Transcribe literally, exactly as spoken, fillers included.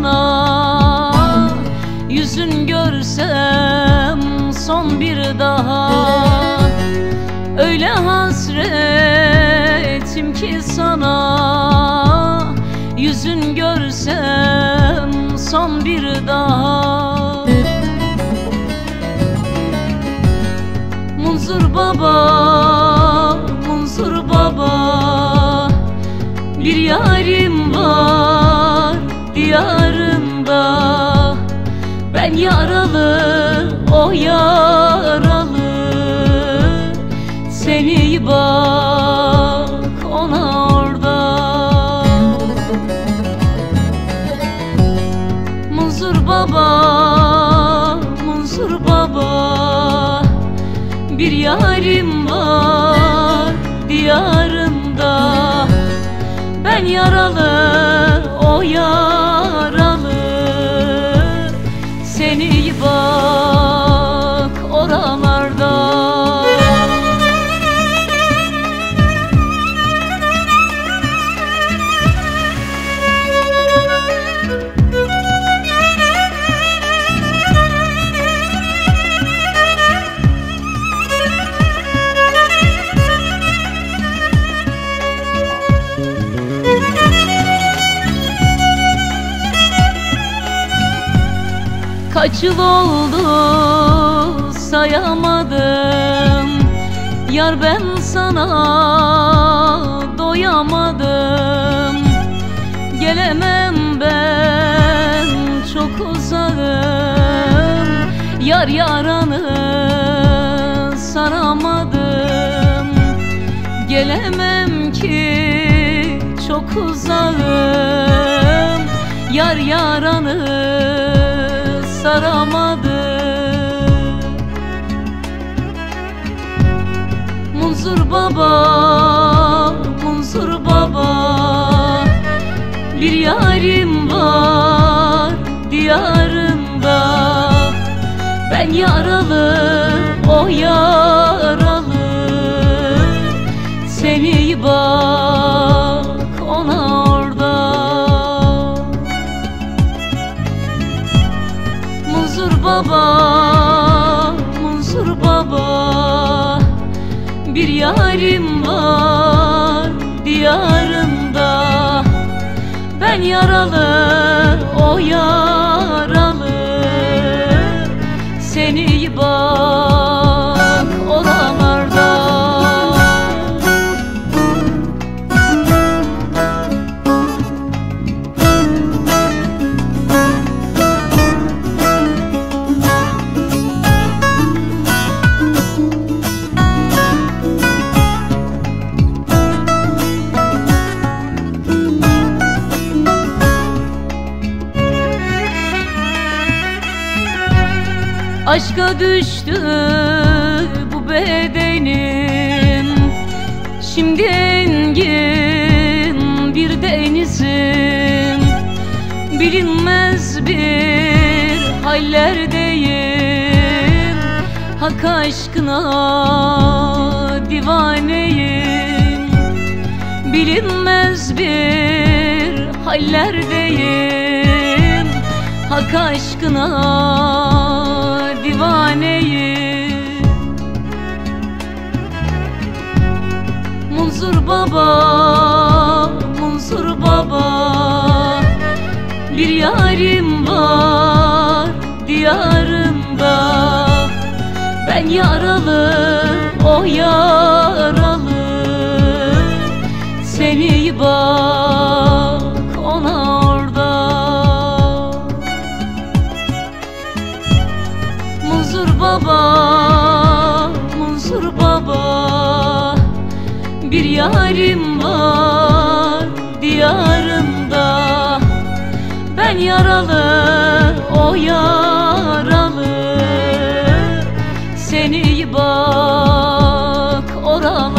sana, yüzün görsem son bir daha. Öyle hasretim ki sana, yüzün görsem son bir daha. Munzur baba, Munzur baba, bir yarim var diyarında. Ben yaralı, o yaralı. Seni bak ona orada. Munzur baba, Munzur baba, bir yarim var diyarında. Ben yaralı, o yaralı. Seni bak oralarda. Kaç yıl oldu sayamadım, yar ben sana doyamadım. Gelemem ben çok uzağım, yar yaranı saramadım. Gelemem ki çok uzağım, yar yaranı saramadım. Munzur baba, Munzur baba, bir yarim var diyarında. Ben yaralı, o yaralı. Seni bak ona orada. Munzur baba, Munzur baba, bir yarim var diyarında. Ben yaralı, o yaralı. Seni bak oralarda. Aşka düştü bu bedenim, şimdi engin bir denizim. Bilinmez bir hallerdeyim, hak aşkına divaneyim. Bilinmez bir hallerdeyim, hak aşkına divaneyim. Munzur baba, Munzur baba, bir yarim var diyarında. Ben yaralı, o yaralı. Seni bak ona orada. Munzur baba, Munzur baba, bir yarim var diyarında. Ben yaralı, o yaralı. Seni bak oralar.